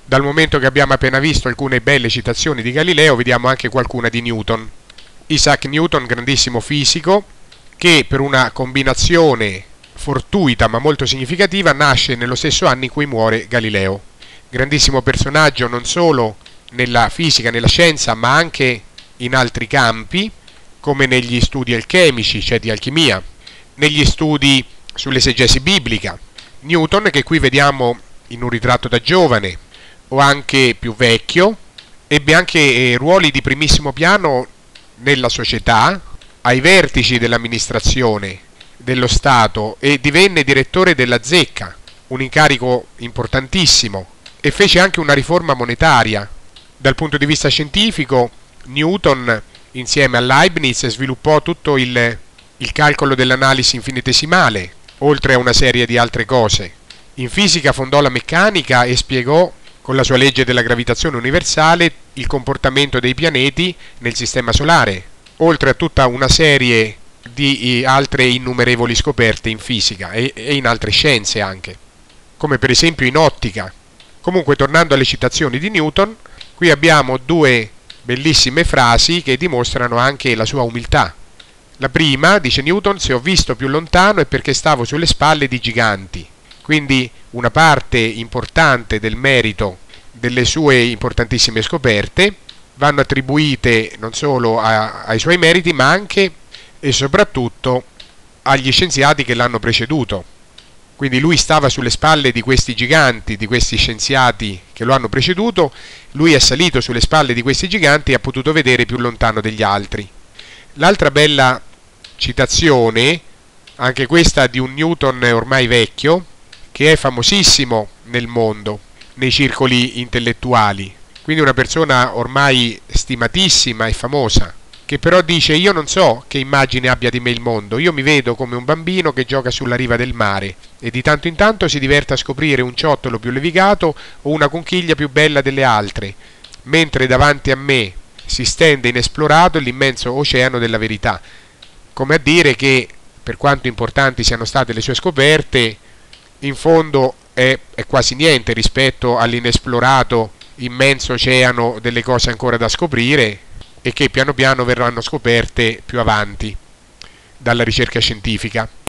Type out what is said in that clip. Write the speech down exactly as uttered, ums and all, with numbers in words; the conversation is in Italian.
Dal momento che abbiamo appena visto alcune belle citazioni di Galileo, vediamo anche qualcuna di Newton. Isaac Newton, grandissimo fisico, che per una combinazione fortuita ma molto significativa nasce nello stesso anno in cui muore Galileo. Grandissimo personaggio non solo nella fisica, nella scienza, ma anche in altri campi, come negli studi alchemici, cioè di alchimia, negli studi sull'esegesi biblica. Newton, che qui vediamo in un ritratto da giovane o anche più vecchio, ebbe anche eh, ruoli di primissimo piano nella società, ai vertici dell'amministrazione dello Stato, e divenne direttore della Zecca, un incarico importantissimo, e fece anche una riforma monetaria. Dal punto di vista scientifico, Newton, insieme a Leibniz, sviluppò tutto il, il calcolo dell'analisi infinitesimale, oltre a una serie di altre cose. In fisica fondò la meccanica e spiegò con la sua legge della gravitazione universale il comportamento dei pianeti nel sistema solare, oltre a tutta una serie di altre innumerevoli scoperte in fisica e, e in altre scienze anche, come per esempio in ottica. Comunque, tornando alle citazioni di Newton, qui abbiamo due bellissime frasi che dimostrano anche la sua umiltà. La prima, dice Newton: se ho visto più lontano è perché stavo sulle spalle di giganti. Quindi una parte importante del merito delle sue importantissime scoperte vanno attribuite non solo a, ai suoi meriti, ma anche e soprattutto agli scienziati che l'hanno preceduto. Quindi lui stava sulle spalle di questi giganti, di questi scienziati che lo hanno preceduto, lui è salito sulle spalle di questi giganti e ha potuto vedere più lontano degli altri. L'altra bella citazione, anche questa di un Newton ormai vecchio, che è famosissimo nel mondo, nei circoli intellettuali, quindi una persona ormai stimatissima e famosa, che però dice: io non so che immagine abbia di me il mondo, io mi vedo come un bambino che gioca sulla riva del mare e di tanto in tanto si diverte a scoprire un ciottolo più levigato o una conchiglia più bella delle altre, mentre davanti a me si stende inesplorato l'immenso oceano della verità. Come a dire che, per quanto importanti siano state le sue scoperte, in fondo è, è quasi niente rispetto all'inesplorato immenso oceano delle cose ancora da scoprire e che piano piano verranno scoperte più avanti dalla ricerca scientifica.